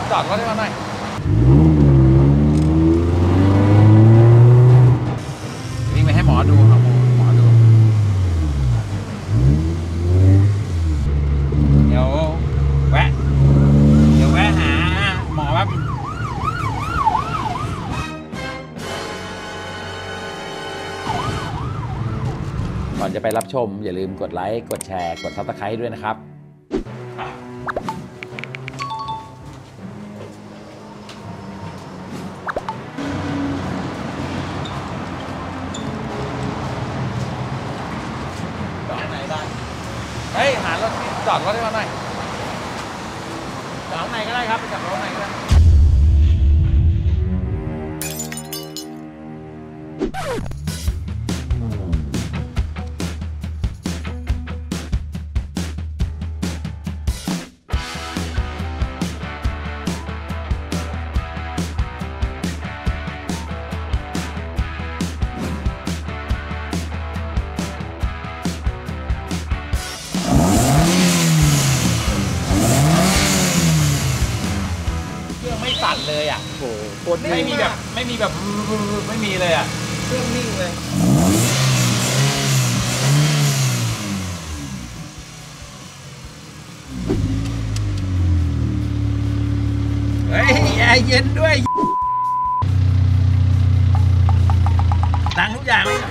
จอดรถให้เขาหน่อยวิ่งไปให้หมอดูครับหมอดูเดี๋ยวแวะหาหมอครับก่อนจะไปรับชมอย่าลืมกดไลค์กดแชร์กด Subscribe ด้วยนะครับจอดไหนได้เฮ้ยหารถจอดรถให้เขาหน่อยจอดไหนก็ได้ครับไปจอดรถไหนก็ได้ไม่สั่นเลยอ่ะโอ้โหไม่มีแบบไม่มีเลยอ่ะเครื่องนิ่งเลยเฮ้ยแอร์เย็นด้วยดังทุกอย่างไม่มี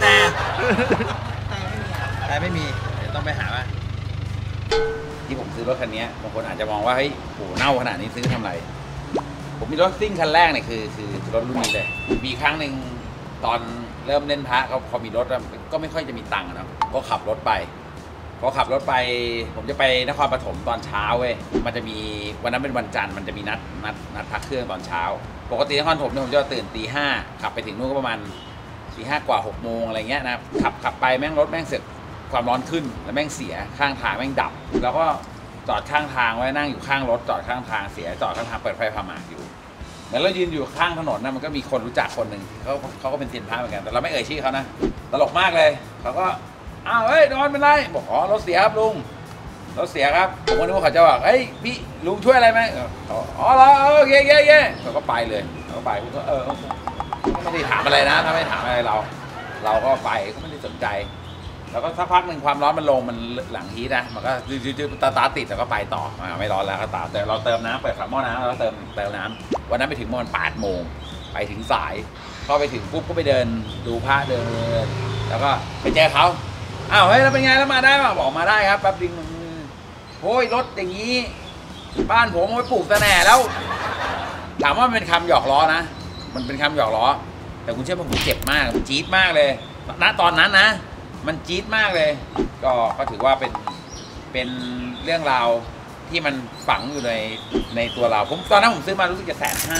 แต่ไม่มีเดี๋ยวต้องไปหาว่าที่ผมซื้อรถคันนี้บางคนอาจจะมองว่าเฮ้ยโหเน่าขนาดนี้ซื้อทำไรผมมีรถซิ่งคันแรกเนี่ยคือรถรุ่นนี้เลยมีครั้งหนึ่งตอนเริ่มเล่นพระก็พอมีรถก็ไม่ค่อยจะมีตังค์นะก็ขับรถไปผมจะไปนครปฐมตอนเช้าเว้ยมันจะมีวันนั้นเป็นวันจันทร์มันจะมีนัดพักเครื่องตอนเช้าปกตินครปฐมเนี่ยผมจะตื่นตี 5ขับไปถึงนู่นก็ประมาณตี 5กว่า6 โมงอะไรเงี้ยนะขับไปแม่งรถแม่งเสร็จความร้อนขึ้นแล้วแม่งเสียข้างทางแม่งดับแล้วก็จอดข้างทางไว้นั่งอยู่ข้างรถจอดข้างทางเสียจอดข้างทางเปิดไฟพาหมากอยู่เหมือนเรายืนอยู่ข้างถนนนะมันก็มีคนรู้จักคนหนึ่งเขาก็เป็นเซียนพระเหมือนกันแต่เราไม่เอ่ยชื่อเขานะตลกมากเลยเขาก็อ้าวเฮ้ยดอนเป็นไรบอกอ๋อรถเสียครับลุงรถเสียครับผมก็นึกว่าเขาจะบอกเฮ้ยพี่ลุงช่วยอะไรไหมอ๋อเหรอโอเคเขาก็ไปเลยเขาก็ไปผมก็ไม่ได้ถามอะไรนะถ้าไม่ถามอะไรเราก็ไปก็ไม่ได้สนใจแล้วก็สักพักหนึ่งความร้อนมันลงมันหลังฮีทนะมันก็ยืดตาติดแล้วก็ไปต่อไม่ร้อนแล้วก็ตามแต่เราเติมน้ำเปิดฝาหม้อน้ำแล้วเติมน้ำวันนั้นไปถึงประมาณ8 โมงไปถึงสายก็ไปถึงปุ๊บก็ไปเดินดูพระเดินแล้วก็ไปเจอเขาอ้าวเฮ้ยแล้วเป็นไงแล้วมาได้ป่ะบอกมาได้ครับแป๊บนึงโอ้ยรถอย่างนี้บ้านผมเอาไปปลูกตะแหน่แล้วถามว่ามันเป็นคำหยอกล้อนะมันเป็นคำหยอกล้อแต่คุณเชื่อว่าผมเจ็บมากมันจี๊ดมากเลยณตอนนั้นนะมันจี๊ดมากเลยก็ถือว่าเป็นเรื่องราวที่มันฝังอยู่ในตัวเราตอนนั้นผมซื้อมารู้สึกจะ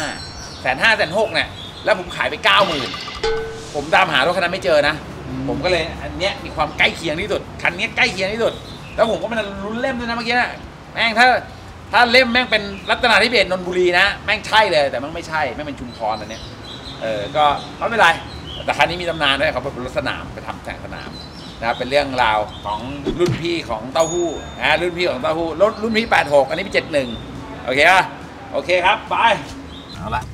150,000 เนี่ยแล้วผมขายไป 90,000ผมตามหารถคันนั้นไม่เจอนะผมก็เลยอันเนี้ยมีความใกล้เคียงที่สุดคันนี้ใกล้เคียงที่สุดแล้วผมก็มันลุ้นเล่มด้วยนะเมื่อกี้นะแม่งถ้าเล่มแม่งเป็นรัตนาธิเบศรนนทบุรีนะแม่งใช่เลยแต่แม่งไม่ใช่แม่งเป็นชุมพรอันเนี้ยก็ไม่เป็นไรแต่คันนี้มีตำนานด้วยเขาเป็นรถสนามไปทำแข่งสนามนะครับเป็นเรื่องราวของรุ่นพี่ของเต้าหู้รุ่นพี่ของเต้าหู้รถรุ่นพี่86อันนี้เป็น71โอเคป่ะโอเคครับไปเอาละ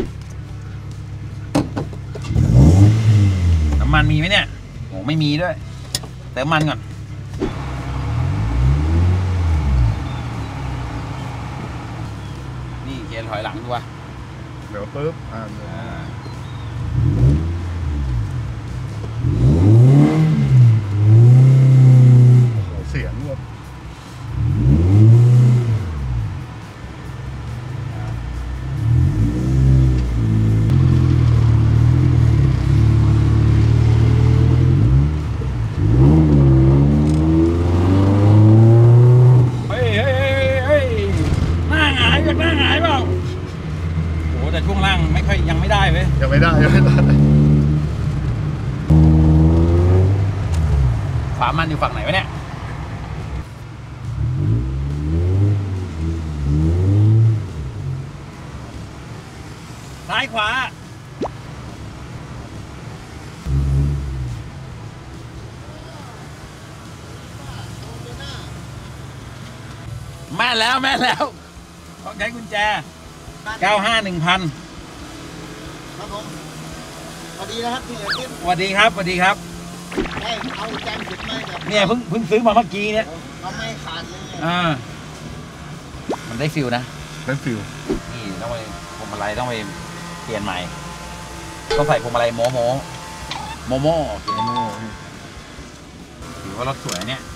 น้ำมันมีไหมเนี่ยโอ้ไม่มีด้วยเติมมันก่อนนี่เกียร์ถอยหลังดูว่ะเดี๋ยวปึ๊บเสียงแบบ ยังไม่ได้ฝามันอยู่ฝั่งไหนวะเนี่ยซ้ายขวาแม่นแล้วต้องใช้กุญแจ 95 1,000 ครับผมพอดีนะครับพี่เอกสวัสดีครับสวัสดีครับได้เอาแจมสุดไหมแบบเนี่ยเพิ่งซื้อมาเมื่อกี้เนี่ยเขาไม่ขาดเลยมันได้ฟิลนะเป็นฟิวนี่ต้องไปพวงมาลัยต้องไปเปลี่ยนใหม่ต้องใส่พวงมาลัยโมโมโอเคถือว่ารถสวยเนี่ย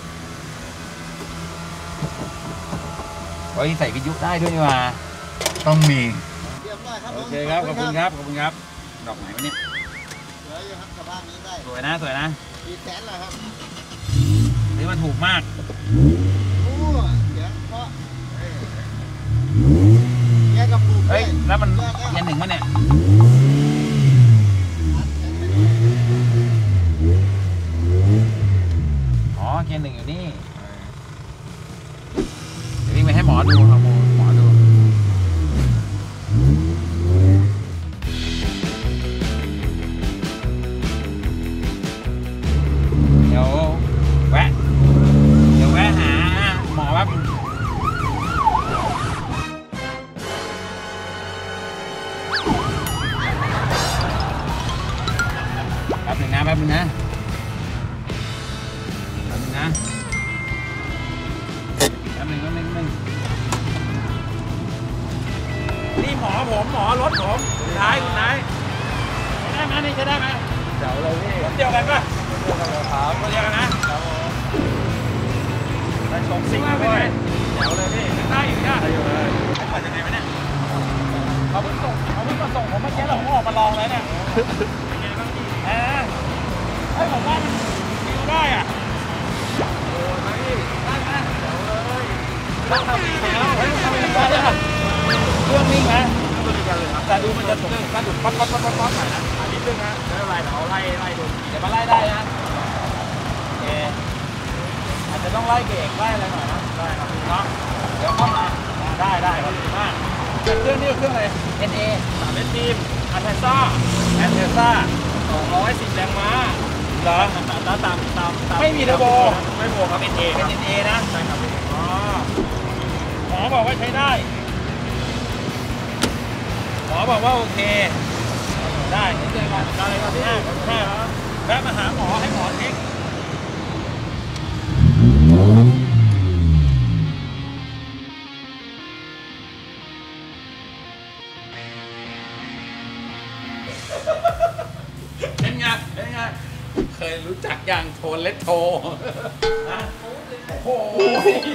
เฮ้ยใส่วิทยุได้ด้วยนี่หว่าต้องมีเรียบร้อยครับโอเคครับขอบคุณครับขอบคุณครับดอกไหนวะเนี่ยเหลืออยู่ครับสภาพนี้ได้สวยนะสวยนะ 400,000แล้วครับซื้อมาถูกมากโอ้เดี๋ยวเพราะแยกกับปลูกเฮ้ยแล้วมันแยกเกียร์หนึ่งมั้ยเนี่ยอ๋อเกียร์หนึ่งอยู่นี่เดี๋ยววิ่งไปให้หมอดูครับหมอดูเดี๋ยวแวะหาหมอแป๊บแป๊บนึงนะนี่หมอผมหมอรถผมคุณนายได้ไหมนี่จะได้ไหมเดี๋ยวเลยพี่รถเดียวกันป่ะรถเดียวกันนะครับได้ชมซิ่งด้วยเดี๋ยวเลยพี่ได้อยู่นะได้อยู่เลยให้ผ่านยังไงไหมเนี่ยเขาเพิ่งมาส่งผมเมื่อกี้เราออกมาลองแล้วเนี่ยเป็นไงบ้างพี่เฮ้ยผมว่ามันฟิวได้อ่ะโอ้ยพี่ได้ไหมเดี๋ยวเลยต้องทำอีกแล้วเฮ้ยทำอีกแล้วเครื่องนิ่งนะแต่ดูมันจะส่งกระดุกป๊อปหน่อยนะอันนี้เรื่องนะไม่เป็นไรเดี๋ยวไล่ดูเดี๋ยวมาไล่ได้นะโอเคอาจจะต้องไล่เบรกไล่อะไรหน่อยนะได้ครับเนาะเดี๋ยวเข้ามาได้ครับดีมากเครื่องนี้เครื่องอะไร NA 3 S บีมอันเทซ่า210 แรงม้าเหรอแล้วตามไม่มีเทอร์โบไม่บวกครับ NA เป็น NA นะใช่ครับอ๋อหมอบอกว่าใช้ได้หมอบอกว่าโอเคได้เดี๋ยวเจอกันได้เลยครับพี่แวะมาหาหมอให้หมอเช็คเป็นไงเคยรู้จักอย่างโทนเลสโทโอ้โห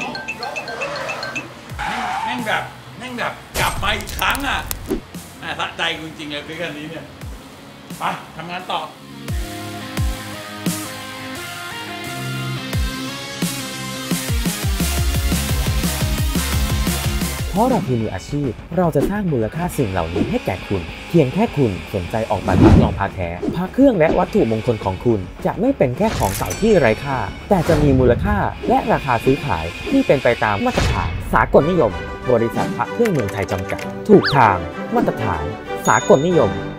แม่งแบบกลับมาอีกครั้งอ่ะสะใจกูจริงๆเลยคือคันนี้เนี่ยไปทำงานต่อเพราะเราคือมืออาชีพเราจะสร้างมูลค่าสิ่งเหล่านี้ให้แก่คุณเพียงแค่คุณสนใจออกแบบทดลองพาแท้พาเครื่องและวัตถุมงคลของคุณจะไม่เป็นแค่ของเก่าที่ไร้ค่าแต่จะมีมูลค่าและราคาซื้อขายที่เป็นไปตามมาตรฐานสากลนิยมบริษัทพระเครื่องเมืองไทยจำกัดถูกทางมาตรฐานสากลนิยม